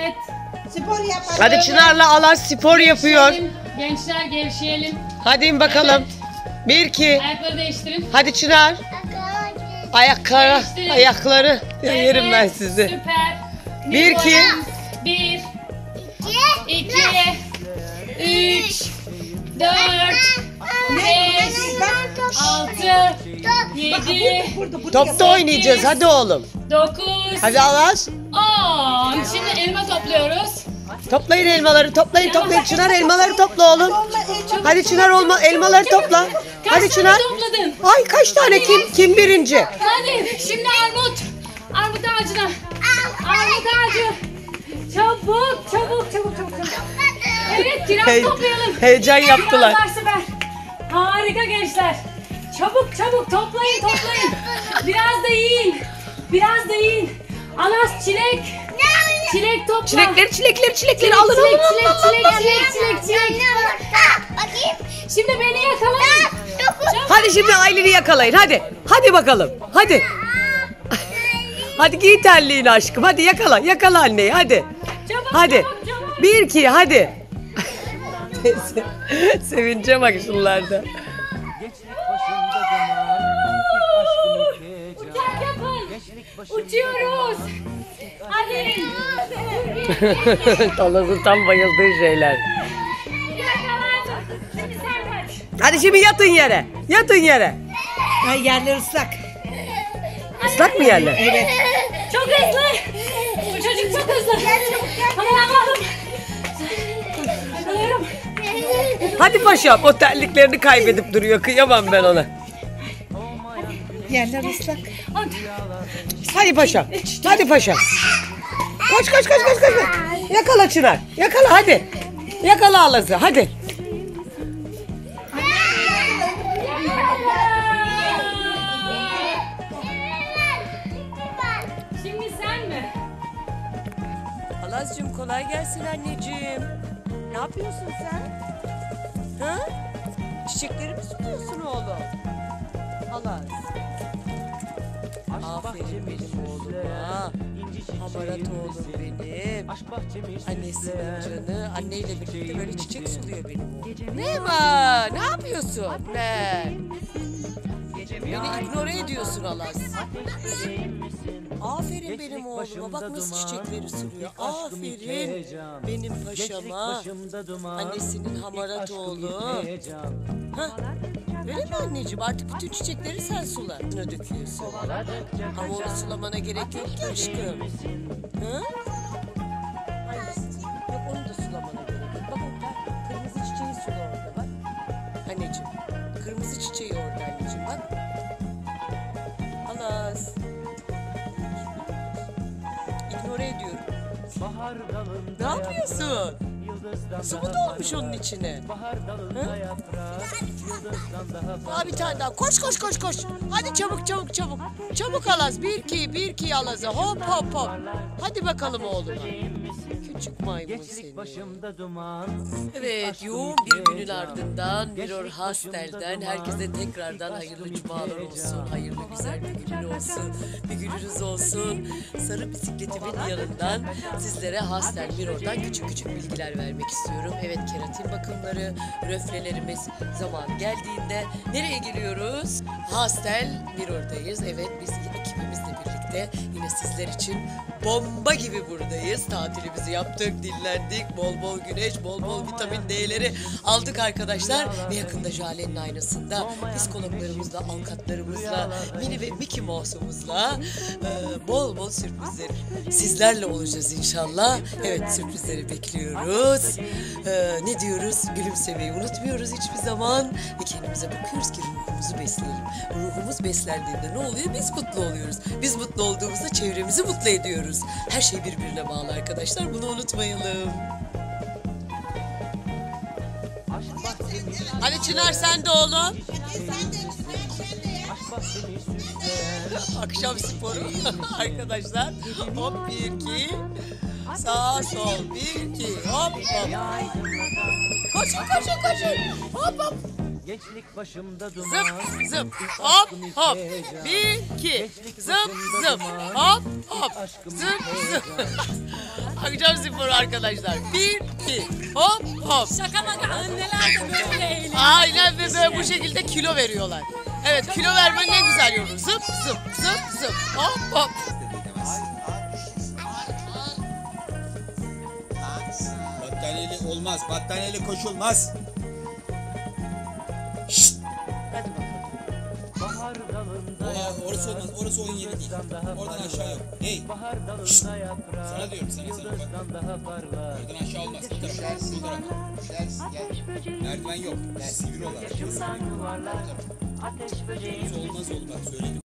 Evet. Spor yapalım. Hadi Çınar'la Alas spor yapıyor. Gevşeyelim. Gençler gevşeyelim. Hadi bakalım. 1 2. Ayakları değiştirin. Hadi Çınar. Ayakları. Yerim ben sizi. Süper. 1 2. 1 2 3 4 5 6 7 Topta oynayacağız hadi oğlum. 9 Hadi Alas. 10. Şimdi elma topluyoruz. Toplayın elmaları, toplayın. Çınar elmaları topla oğlum. Hadi Çınar elmaları topla. Kaç Hadi tane Çınar. topladın? Ay kaç tane kim birinci? Hadi şimdi armut. Armut ağacına. Armut ağacı. Çabuk. Evet kiraz toplayalım. Heyecan yaptılar. Kirazlar süper. Harika gençler. Çabuk toplayın. Biraz da yiyin. Alas çilek. Çilek topla. Çilekleri alın. Çilek. Şimdi beni yakalayın. Hadi şimdi Aylin'i yakalayın hadi. Hadi bakalım. Hadi. Hadi giy terliğini aşkım. Hadi yakala anneyi hadi. Hadi. 1 2 hadi. Sevince bak şunlarda. Uçak yapın. Uçuyoruz. Hadi. Talaz'ın tam bayıldığı şeyler. Şimdi sen kaç. Hadi şimdi yatın yere. Ay, yerler ıslak. Islak mı yerler? Evet. Çok hızlı. Bu çocuk çok hızlı. Hemen alalım. Alıyorum. Hadi paşam o terliklerini kaybedip duruyor. Kıyamam ben ona. Yerler ıslak. Hadi paşam. Koş. Yakala Çınar. Yakala hadi. Yakala Alaz'ı hadi. Şimdi sen mi? Alaz'cığım kolay gelsin anneciğim. Ne yapıyorsun sen? Ha? Çiçekleri mi suluyorsun oğlum? Alaz. Aferin benim oğluma. Hamarat oğlum benim. Annesinin canı. Anneyle birlikte böyle çiçek suluyor benim oğlum. Ne var? Ne yapıyorsun? Ne? Beni ignore ediyorsun Alaz. Aferin benim oğluma. Bak nasıl çiçekleri suluyor. Aferin benim paşama. Annesinin hamarat oğlu. Hah. Öyle mi anneciğim? Artık bütün çiçekleri sen sula. Ne döküyorsun? Ama onu sulamana gerek yok ki aşkım. Hı? Yok onu da sulamana gerek yok. Bak orada kırmızı çiçeği sula orada bak. Anneciğim. Kırmızı çiçeği orada anneciğim bak. Alas. İgnore ediyorum. Ne yapıyorsun? Su mu dolmuş onun içine? Daha bir tane daha. Koş. Hadi çabuk. Çabuk Alaz. 1 2 Alaz'a. Hop. Hadi bakalım oğluma. Küçük maymun seni. Evet, yoğun bir günün ardından Mirror Hostel'den herkese tekrardan hayırlı cumalar olsun. Hayırlı güzel bir günün olsun. Bir gününüz olsun. Sarı bisikletimin yanından sizlere Hostel Mirror'dan küçük bilgiler vermek istiyorum. Evet, keratin bakımları, röflelerimiz zaman geldiğinde nereye geliyoruz? Hostel Mirror'dayız. Evet, biz ekibimizle birlikte yine sizler için bomba gibi buradayız. Tatilimizi yaptık, dinlendik. Bol güneş, bol vitamin D'leri aldık arkadaşlar. Ve yakında Jale'nin aynasında psikologlarımızla, avukatlarımızla, Mini ve Mickey Mouse'umuzla bol sürprizler sizlerle olacağız inşallah. Evet, sürprizleri bekliyoruz. Ne diyoruz? Gülümsemeyi unutmuyoruz hiçbir zaman. Ve kendimize bakıyoruz ki ruhumuzu besleyelim. Ruhumuz beslendiğinde ne oluyor? Biz mutlu oluyoruz. Biz mutlu olduğumuzda çevremizi mutlu ediyoruz. Her şey birbirine bağlı arkadaşlar. Bunu unutmayalım. Hadi Çınar sen de oğlum. Akşam sporu arkadaşlar. Hop 1 2. Sağ sol 1 2. Hop. Koşun. Hop. Gençlik başımda duman. Zıp hop 1 2 zıp hop zıp. Akşam sporu arkadaşlar. 1, 2, hop hop. Şaka maka anneler de böyle eğleniyor. Aynen ve böyle bu şekilde kilo veriyorlar. Evet, kilo vermenin en güzel yolu. Zıp zıp zıp zıp. Hop hop. Battaniyeli olmaz. Battaniyeli koşulmaz. Hadi bakalım. Bahar dalında Orası olmaz. Orası oyun yeri değil. Oradan aşağı yok. Hey. bahar dalında yaprağı, Sana diyorum sana. Bak. yıldızdan daha parlak. Oradan aşağı olmaz. Bu tarafa. Bu tarafa. Merdiven yok. Sivri olarak. Yuvarlak, ateş böceği Olmaz oğlum bak söyleyeyim.